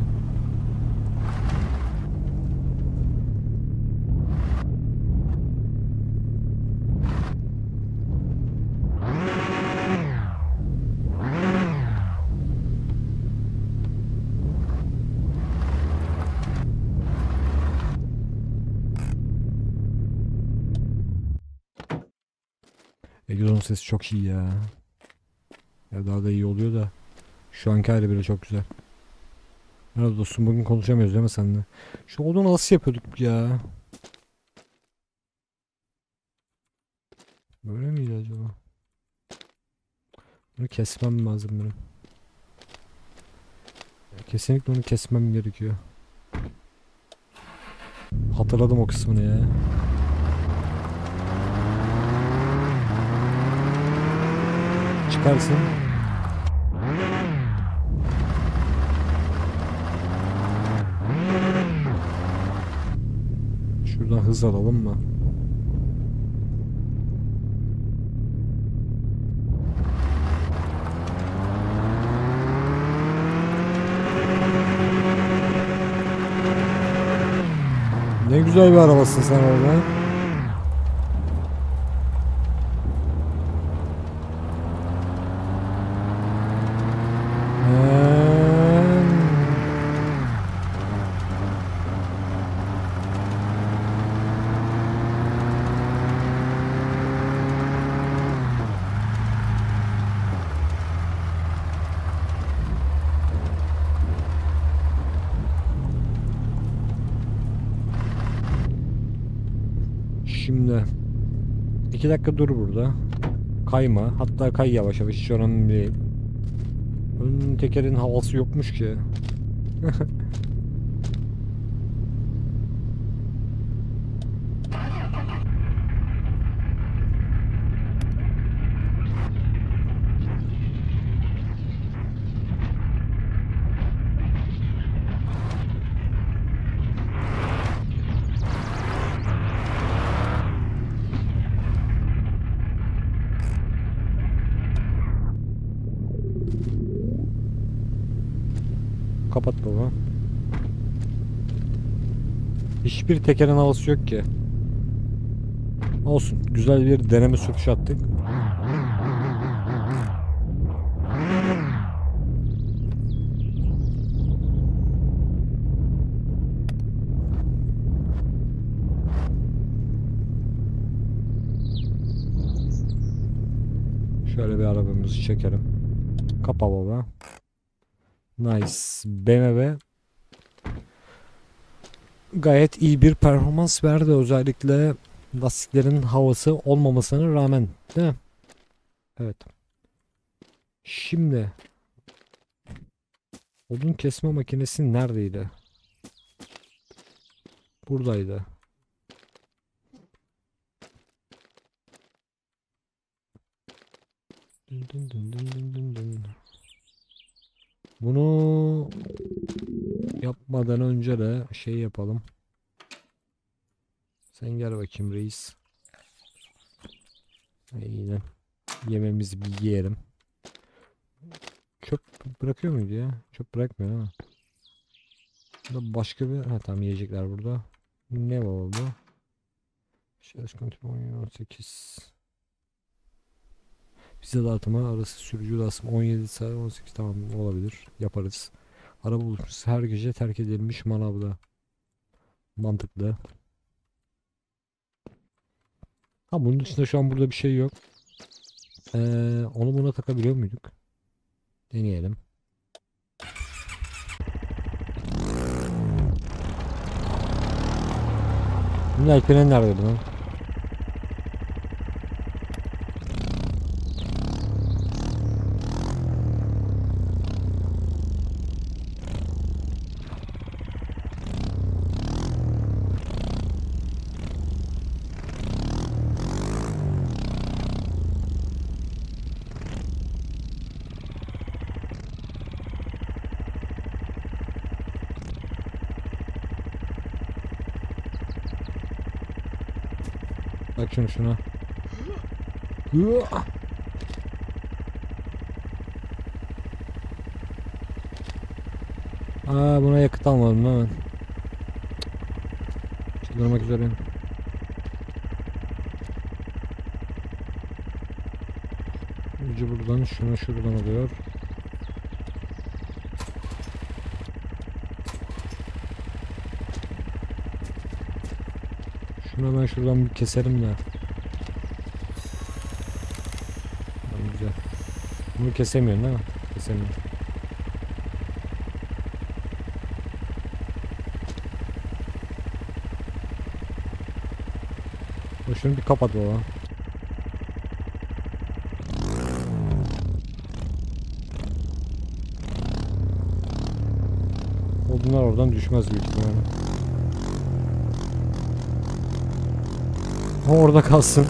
Egzozun sesi çok iyi ya. Ya daha da iyi oluyor da. Şu anki hali bile çok güzel. Merhaba dostum, bugün konuşamıyoruz değil mi seninle? Şu odunu nasıl yapıyorduk ya? Böyle miydi acaba? Bunu kesmem lazım benim. Kesinlikle onu kesmem gerekiyor. Hatırladım o kısmını ya. Çıkarsın. Şuradan hız alalım mı? Ne güzel bir arabasın sen orada. Şimdi iki dakika dur burada. Kayma. Hatta kay yavaş yavaş. Hiç önemli değil. Ön tekerin havası yokmuş ki. Kapat baba. Hiçbir tekerin havası yok ki. Olsun. Güzel bir deneme sürüşü attık. Şöyle bir arabamızı çekelim. Kapa baba. Nice. B M W gayet iyi bir performans verdi, özellikle lastiklerin havası olmamasına rağmen, değil mi? Evet. Şimdi odun kesme makinesi neredeydi? Buradaydı. Dın dın dın dın dın dın dın. Bunu yapmadan önce de şey yapalım. Sen gel bakayım reis. Aynen. Yememizi bir yiyelim. Çöp bırakıyor muydu ya? Çöp bırakmıyor ama. Burada başka bir... Ha tamam, yiyecekler burada. Ne oldu? Şarj kontrolü on sekiz. Bize dağıtımı arası sürücü dağıtımı on yedi saat on sekiz, tamam olabilir. Yaparız. Araba buluşmuş her gece terk edilmiş manavda. Mantıklı. Ha, bunun dışında şu an burada bir şey yok. Ee, onu buna takabiliyor muyduk? Deneyelim. Bunun el nerede bunun? Bak şunu şuna. Hıa! Aa, buna yakıt almadım değil mi? Çıldırmak üzereyim. Ucu buradan, şunu şuradan alıyor. Şunu ben şuradan bir keserim de. Tamam, güzel. Bunu kesemiyorsun değil mi? Kesemiyorum. O şunu bir kapat baba. Odunlar oradan düşmez büyük ihtimalle. O orada kalsın.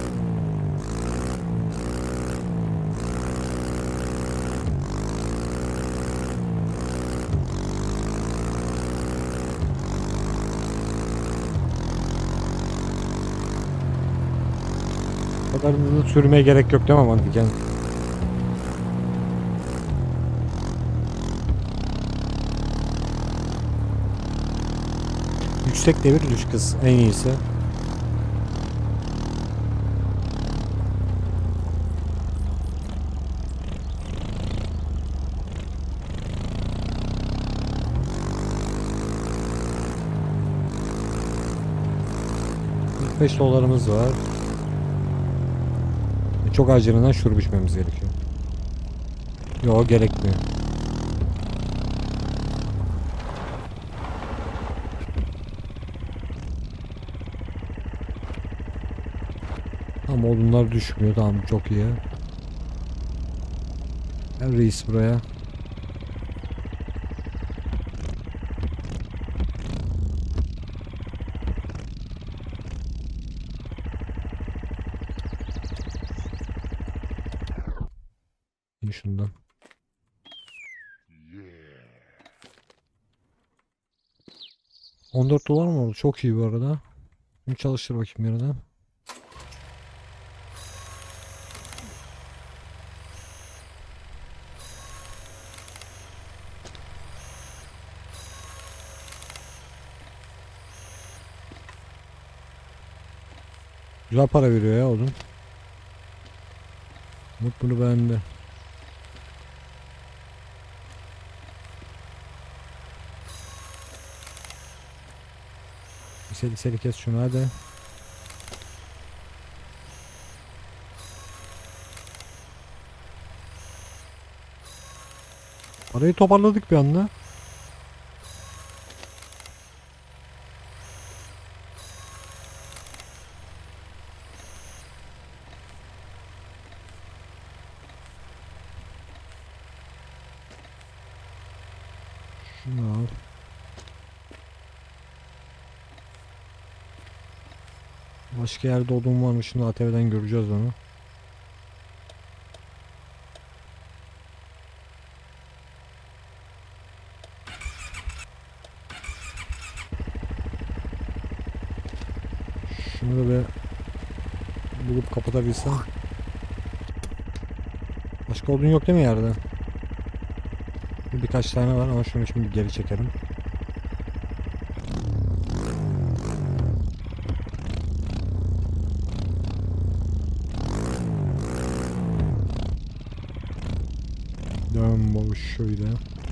O kadar hızlı sürmeye gerek yok değil mi mantıken? Yüksek devir düş kız en iyisi. beş dolarımız var. Çok acilden şurup içmemiz gerekiyor. Yok, gerekmiyor. Ama odunlar düşmüyor. Tamam, çok iyi. Gel reis buraya. İyi şundan. on dört dolar mı oldu? Çok iyi bu arada. Bunu çalıştır bakayım yerine. Güzel para veriyor ya odun. Umut bunu beğendi. Seri seri kes şunu hadi. Parayı toparladık bir anda. Şunu al. Başka yerde odun var mı? Şimdi A T V'den göreceğiz onu. Şunu da bir bulup kapatabilsem. Başka odun yok değil mi yerde? Birkaç tane var ama şunu şimdi geri çekelim. Devam boş şöyle.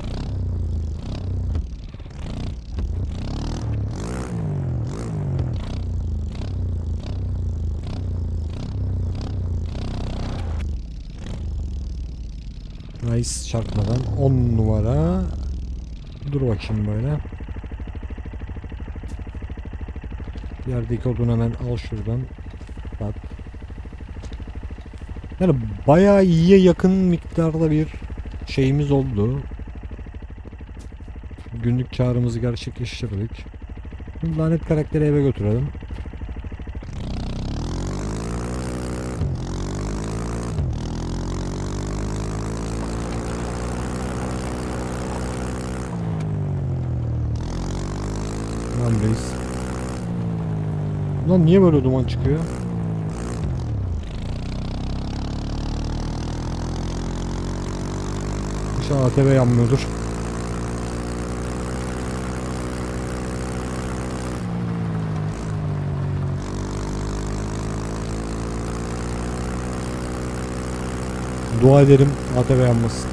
Nice, çarpmadan on numara. Dur bakayım böyle. Yerdeki odunu hemen al şuradan. Bak. Yani bayağı iyiye yakın miktarda bir şeyimiz oldu. Günlük karımızı gerçekleştirdik. Şimdi lanet karakteri eve götürelim. Tamam reis. Lan niye böyle duman çıkıyor? İnşallah A T V yanmıyordur. Dua ederim A T V yanmasın.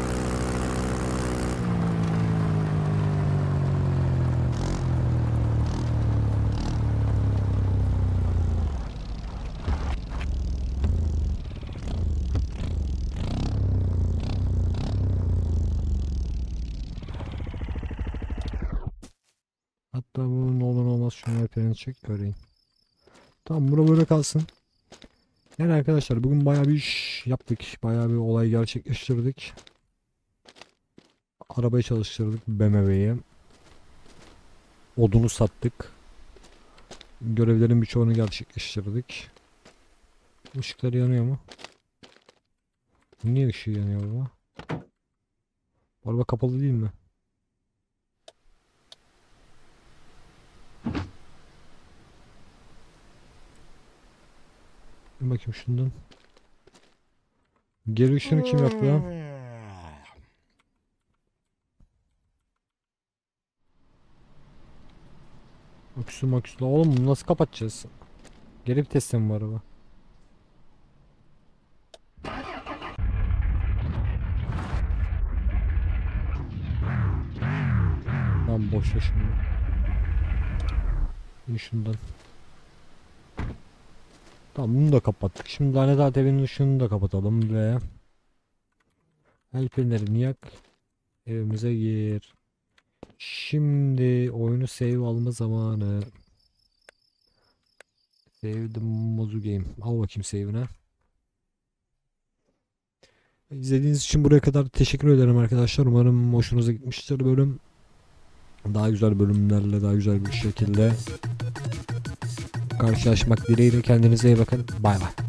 Hatta bu ne olur ne olmaz şunu yapayım çek göreyim. Tamam, bura böyle kalsın. Yani arkadaşlar bugün bayağı bir iş yaptık. Bayağı bir olay gerçekleştirdik. Arabayı çalıştırdık, B M W'yi. Odunu sattık. Görevlerin birçoğunu gerçekleştirdik. Işıkları yanıyor mu? Niye ışığı yanıyor bu? Araba kapalı değil mi? Bir bakayım şundan. Geri ışığını kim yaptı lan? Aküsü maküsü. Oğlum bunu nasıl kapatacağız? Geri viteste mi var araba? Tamam, boş ver şimdi. İn şundan. Tamam, bunu da kapattık. Şimdi lanet A T V'nin ışığını da kapatalım ve el fenerini yak. Evimize gir. Şimdi oyunu save alma zamanı. Save the Mozu Game. Al bakayım save'ine. İzlediğiniz için buraya kadar teşekkür ederim arkadaşlar. Umarım hoşunuza gitmiştir bölüm. Daha güzel bölümlerle, daha güzel bir şekilde karşılaşmak dileğiyle. Kendinize iyi bakın. Bay bay.